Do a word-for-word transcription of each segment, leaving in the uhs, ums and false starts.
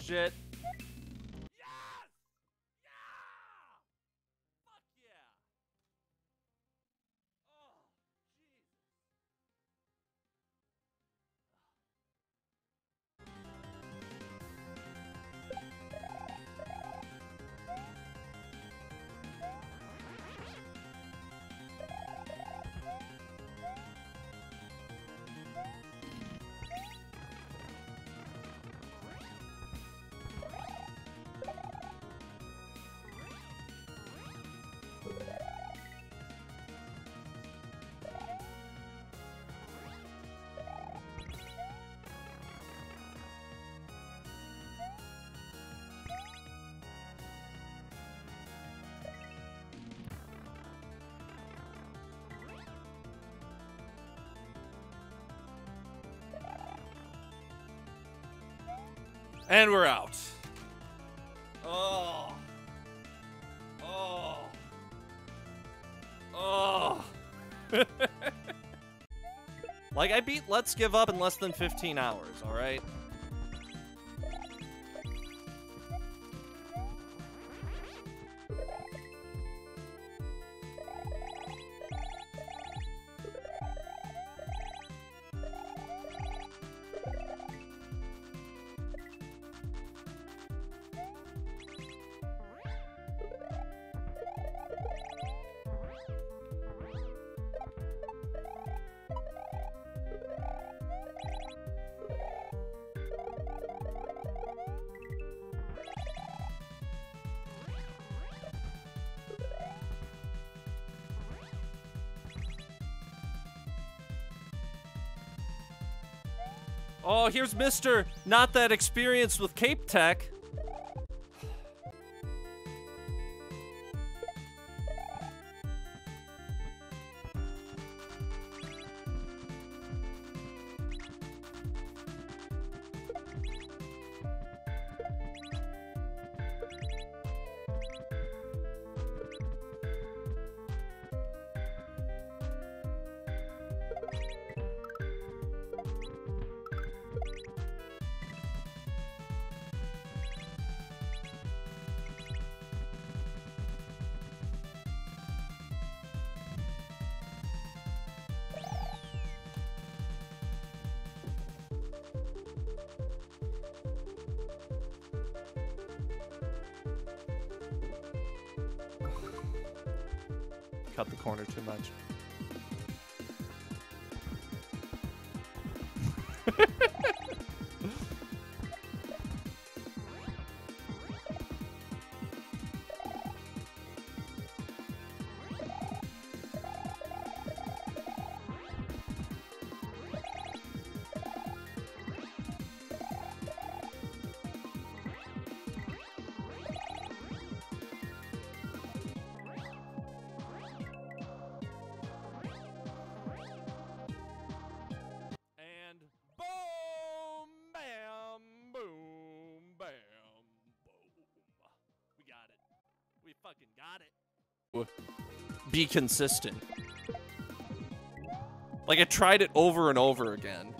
shit. And we're out. Oh. Oh. Oh. Like, I beat Let's Give Up in less than fifteen hours, alright? Oh, here's Mister Not That Experienced with Cape Tech. Cut the corner too much. Be consistent. Like, I tried it over and over again.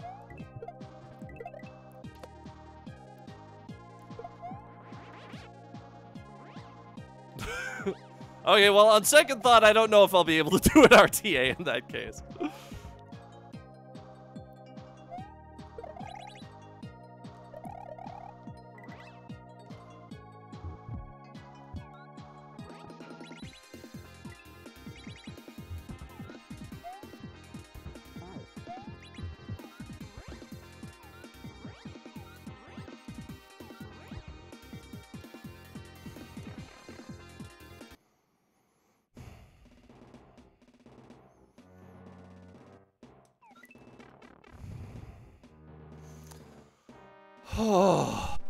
Okay, well, on second thought, I don't know if I'll be able to do an R T A in that case. Oh.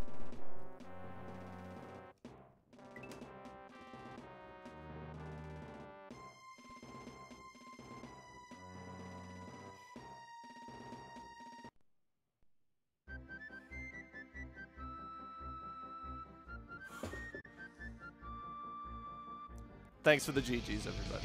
Thanks for the G Gs, everybody.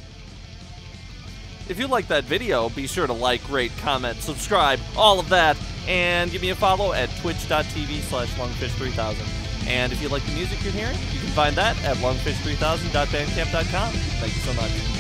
If you like that video, be sure to like, rate, comment, subscribe, all of that. And give me a follow at twitch.tv slash lungfish3000. And if you like the music you're hearing, you can find that at lungfish three thousand dot bandcamp dot com. Thank you so much.